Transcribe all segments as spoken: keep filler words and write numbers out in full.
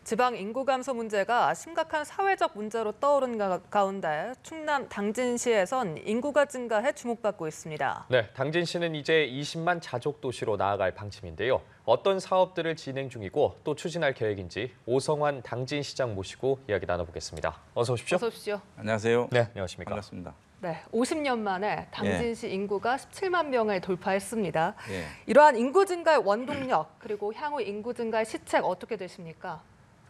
지방 인구 감소 문제가 심각한 사회적 문제로 떠오른 가, 가운데 충남 당진시에선 인구가 증가해 주목받고 있습니다. 네, 당진시는 이제 이십만 자족 도시로 나아갈 방침인데요. 어떤 사업들을 진행 중이고 또 추진할 계획인지 오성환 당진시장 모시고 이야기 나눠보겠습니다. 어서 오십시오. 어서 오십시오. 안녕하세요. 네, 안녕하십니까. 반갑습니다. 네, 오십 년 만에 당진시 예. 인구가 십칠만 명을 돌파했습니다. 예. 이러한 인구 증가의 원동력 그리고 향후 인구 증가의 시책 어떻게 되십니까?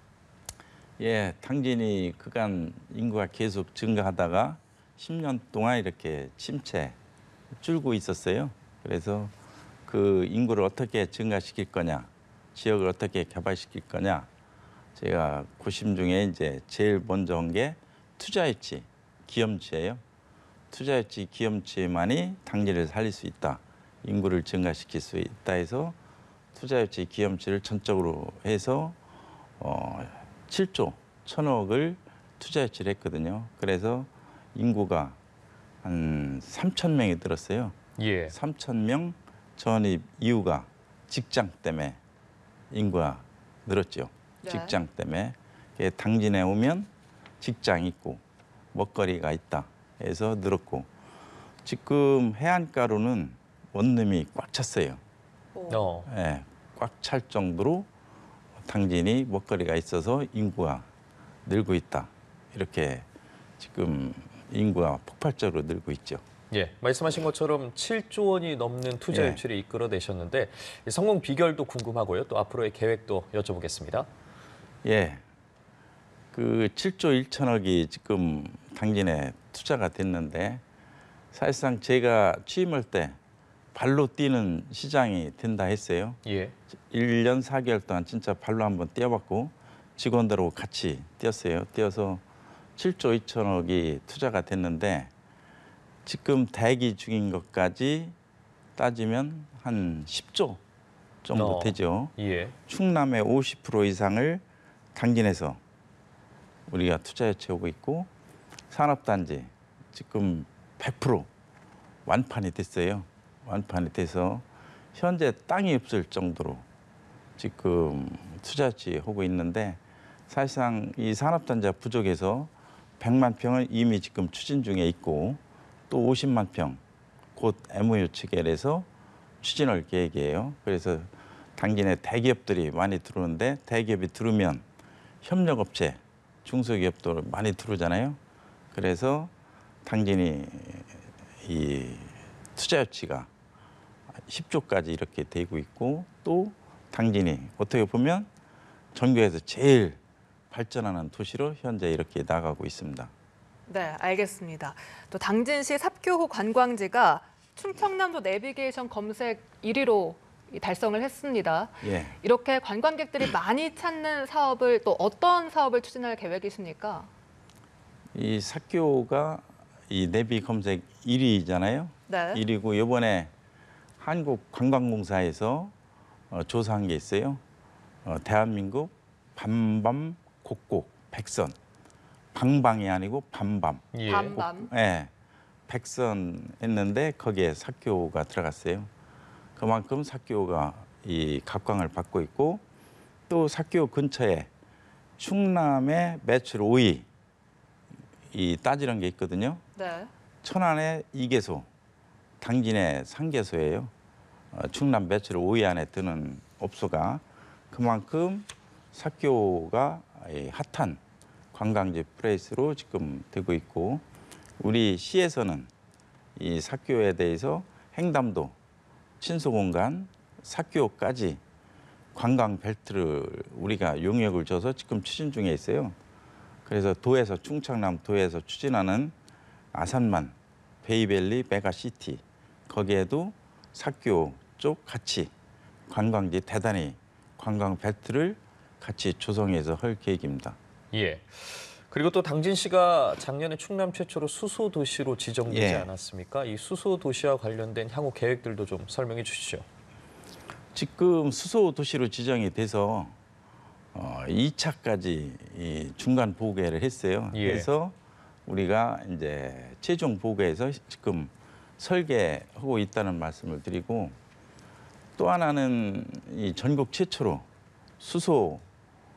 예, 당진이 그간 인구가 계속 증가하다가 십 년 동안 이렇게 침체 줄고 있었어요. 그래서 그 인구를 어떻게 증가시킬 거냐, 지역을 어떻게 개발시킬 거냐, 제가 고심 중에 이제 제일 먼저 한 게 투자유치, 기염치예요. 투자유치, 기염치만이 당진을 살릴 수 있다. 인구를 증가시킬 수 있다 해서 투자유치, 기염치를 전적으로 해서 어, 칠조 천억을 투자유치를 했거든요. 그래서 인구가 한 삼천 명이 늘었어요. 예. 삼천 명 전입 이유가 직장 때문에 인구가 늘었죠. 네. 직장 때문에. 당진에 오면 직장 있고 먹거리가 있다 해서 늘었고, 지금 해안가로는 원룸이 꽉 찼어요. 어. 예, 꽉 찰 정도로 당진이 먹거리가 있어서 인구가 늘고 있다. 이렇게 지금 인구가 폭발적으로 늘고 있죠. 예, 말씀하신 것처럼 칠조 원이 넘는 투자 예. 유치를 이끌어내셨는데 성공 비결도 궁금하고요. 또 앞으로의 계획도 여쭤보겠습니다. 예, 그 칠조 일천억이 지금 당진에 투자가 됐는데 사실상 제가 취임할 때 발로 뛰는 시장이 된다 했어요. 예. 일 년 사 개월 동안 진짜 발로 한번 뛰어봤고 직원들하고 같이 뛰었어요. 뛰어서 칠조 이천억이 투자가 됐는데 지금 대기 중인 것까지 따지면 한 십조 정도 어. 되죠. 예. 충남의 오십 퍼센트 이상을 당진에서 우리가 투자해 채우고 있고, 산업단지 지금 백 퍼센트 완판이 됐어요. 완판이 돼서 현재 땅이 없을 정도로 지금 투자치하고 있는데, 사실상 이 산업단지가 부족해서 백만 평은 이미 지금 추진 중에 있고 또 오십만 평 곧 엠오유 체결해서 추진할 계획이에요. 그래서 당진에 대기업들이 많이 들어오는데 대기업이 들어오면 협력업체, 중소기업도 많이 들어오잖아요. 그래서 당진이 이 투자 유치가 십조까지 이렇게 되고 있고, 또 당진이 어떻게 보면 전국에서 제일 발전하는 도시로 현재 이렇게 나가고 있습니다. 네, 알겠습니다. 또 당진시 삽교호 관광지가 충청남도 내비게이션 검색 일 위로 달성을 했습니다. 예. 이렇게 관광객들이 많이 찾는 사업을 또 어떤 사업을 추진할 계획이십니까? 이 삽교가 이 내비 검색 일 위잖아요. 네. 일 위고 이번에 한국관광공사에서 어, 조사한 게 있어요. 어, 대한민국 밤밤 곡곡 백선. 방방이 아니고 밤밤. 예. 밤밤. 예. 백선 했는데 거기에 삽교가 들어갔어요. 그만큼 삽교가 이 각광을 받고 있고, 또 삽교 근처에 충남의 매출 오 위 이 따지는 게 있거든요. 네. 천안의 이 개소, 당진의 삼 개소예요. 어, 충남 매출 오 위 안에 드는 업소가, 그만큼 삽교가 이 핫한 관광지 플레이스로 지금 되고 있고, 우리 시에서는 이 삽교에 대해서 횡담도, 친소공간, 삽교까지 관광 벨트를 우리가 용역을 줘서 지금 추진 중에 있어요. 그래서 도에서, 충청남 도에서 추진하는 아산만, 베이밸리, 메가시티, 거기에도 삽교 쪽 같이 관광지 대단히 관광 벨트를 같이 조성해서 할 계획입니다. 예. 그리고 또 당진시가 작년에 충남 최초로 수소 도시로 지정되지 예. 않았습니까? 이 수소 도시와 관련된 향후 계획들도 좀 설명해 주시죠. 지금 수소 도시로 지정이 돼서 어, 이 차까지 이 중간 보고회를 했어요. 예. 그래서 우리가 이제 최종 보고에서 지금 설계하고 있다는 말씀을 드리고, 또 하나는 이 전국 최초로 수소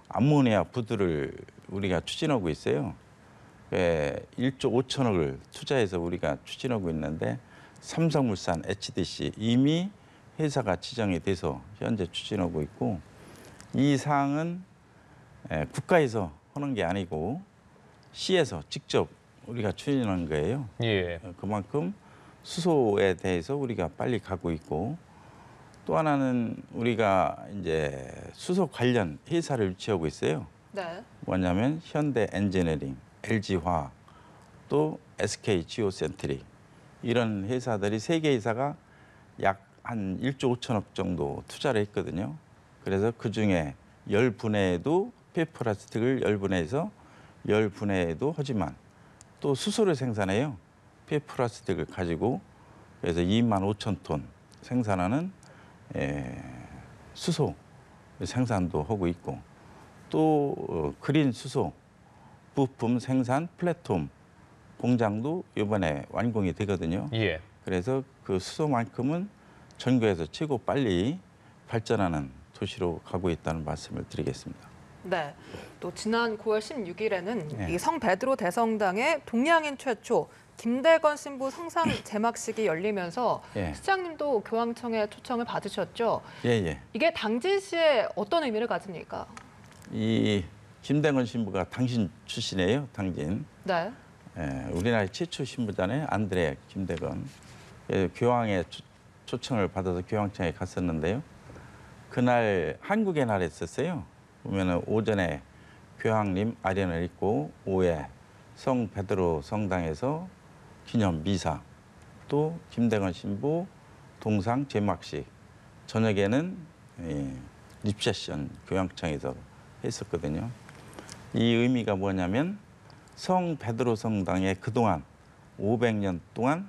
암모니아 부두를 우리가 추진하고 있어요. 예, 일조 오천억을 투자해서 우리가 추진하고 있는데 삼성물산 에이치디씨 이미 회사가 지정이 돼서 현재 추진하고 있고 이 사항은 예, 국가에서 하는 게 아니고 시에서 직접 우리가 추진한 거예요. 예. 그만큼 수소에 대해서 우리가 빨리 가고 있고 또 하나는 우리가 이제 수소 관련 회사를 유치하고 있어요. 네. 뭐냐면 현대 엔지니어링, 엘지화학, 또 에스케이 지오센트릭 이런 회사들이 세 개 회사가 약 한 일조 오천억 정도 투자를 했거든요. 그래서 그중에 열 분해에도 폐플라스틱을 열 분해해서 열 분해에도 하지만 또 수소를 생산해요. 폐플라스틱을 가지고 그래서 이만 오천 톤 생산하는 에, 수소 생산도 하고 있고 또 어, 그린 수소 부품 생산 플랫폼 공장도 이번에 완공이 되거든요. 예. 그래서 그 수소만큼은 전국에서 최고 빨리 발전하는 도시로 가고 있다는 말씀을 드리겠습니다. 네. 또 지난 구월 십육일에는 네. 이 성베드로 대성당의 동양인 최초 김대건 신부 성상 제막식이 열리면서 예. 시장님도 교황청에 초청을 받으셨죠. 예, 예. 이게 당진시에 어떤 의미를 가집니까? 이 김대건 신부가 당신 출신이에요, 당진. 네. 예, 우리나라의 최초 신부잖아요, 안드레 김대건. 예, 교황의 초, 초청을 받아서 교황청에 갔었는데요. 그날 한국의 날이었어요. 보면은 오전에 교황님 아련을 입고 오후에 성 베드로 성당에서 기념 미사, 또 김대건 신부 동상 제막식, 저녁에는 예, 립세션 교황청에서 했었거든요. 이 의미가 뭐냐면 성 베드로 성당에 그동안 오백 년 동안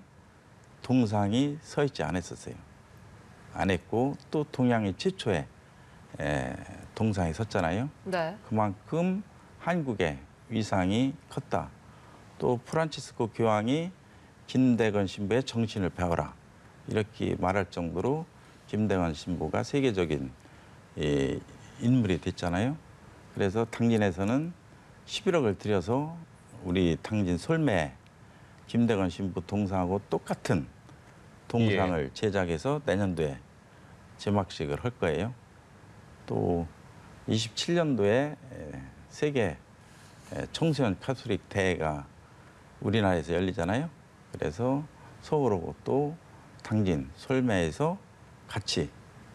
동상이 서 있지 않았었어요. 안 했고 또 동양의 최초의 에, 동상이 섰잖아요. 네. 그만큼 한국의 위상이 컸다. 또 프란치스코 교황이 김대건 신부의 정신을 배워라. 이렇게 말할 정도로 김대건 신부가 세계적인 이, 인물이 됐잖아요. 그래서 당진에서는 십일억을 들여서 우리 당진 솔매 김대건 신부 동상하고 똑같은 동상을 예. 제작해서 내년도에 제막식을 할 거예요. 또 이십칠 년도에 세계 청소년 카톨릭 대회가 우리나라에서 열리잖아요. 그래서 서울하고 또 당진, 솔매에서 같이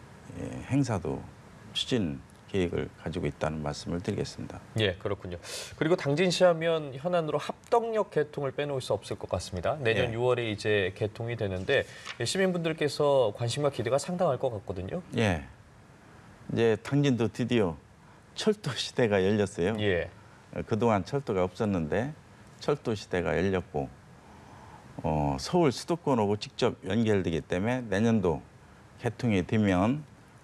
행사도 추진 계획을 가지고 있다는 말씀을 드리겠습니다. 예, 그렇군요. 그리고 당진시 하면 현안으로 합덕역 개통을 빼놓을 수 없을 것 같습니다. 내년 예. 유월에 이제 개통이 되는데 시민분들께서 관심과 기대가 상당할 것 같거든요. 예, 이제 당진도 드디어 철도 시대가 열렸어요. 예. 그동안 철도가 없었는데 철도 시대가 열렸고 어, 서울 수도권하고 직접 연결되기 때문에 내년도 개통이 되면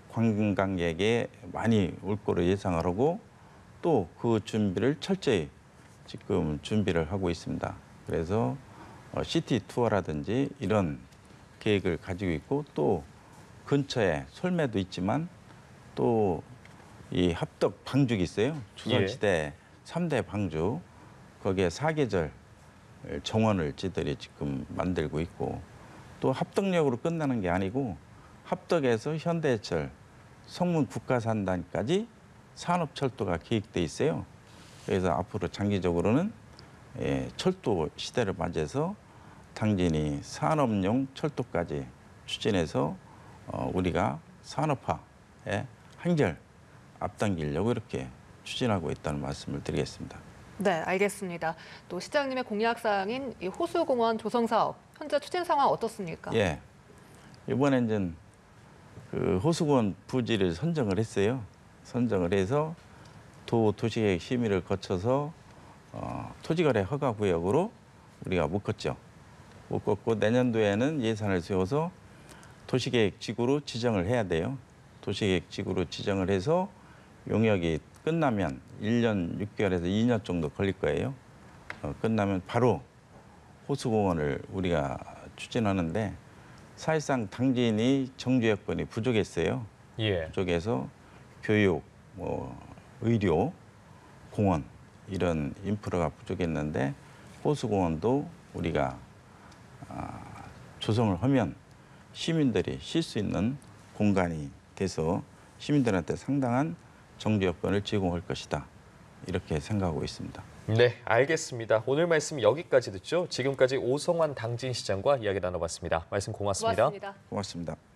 관광객이 많이 올 거로 예상을 하고 또 그 준비를 철저히 지금 준비를 하고 있습니다. 그래서 어, 시티 투어라든지 이런 계획을 가지고 있고 또 근처에 솔매도 있지만 또 이 합덕 방죽이 있어요. 조선시대 삼 대 방죽 거기에 사계절 정원을 지들이 지금 만들고 있고 또 합덕역으로 끝나는 게 아니고 합덕에서 현대철 성문 국가산단까지 산업철도가 계획돼 있어요. 그래서 앞으로 장기적으로는 예, 철도 시대를 맞이해서 당진이 산업용 철도까지 추진해서 어, 우리가 산업화에 한결 앞당기려고 이렇게 추진하고 있다는 말씀을 드리겠습니다. 네, 알겠습니다. 또 시장님의 공약 사항인 이 호수공원 조성 사업 현재 추진 상황 어떻습니까? 예, 이번에 이제 그 호수공원 부지를 선정을 했어요. 선정을 해서 도 도시계획 심의를 거쳐서 어, 토지거래 허가 구역으로 우리가 묶었죠. 묶었고 내년도에는 예산을 세워서 도시계획 지구로 지정을 해야 돼요. 도시계획 지구로 지정을 해서 용역이 끝나면 일 년 육 개월에서 이 년 정도 걸릴 거예요. 어, 끝나면 바로 호수공원을 우리가 추진하는데 사실상 당진이 정주 여건이 부족했어요. 예. 부족해서 교육, 뭐 의료, 공원 이런 인프라가 부족했는데 호수공원도 우리가 아, 조성을 하면 시민들이 쉴 수 있는 공간이 돼서 시민들한테 상당한 정부 여건을 제공할 것이다. 이렇게 생각하고 있습니다. 네, 알겠습니다. 오늘 말씀 여기까지 듣죠. 지금까지 오성환 당진시장과 이야기 나눠봤습니다. 말씀 고맙습니다. 고맙습니다. 고맙습니다.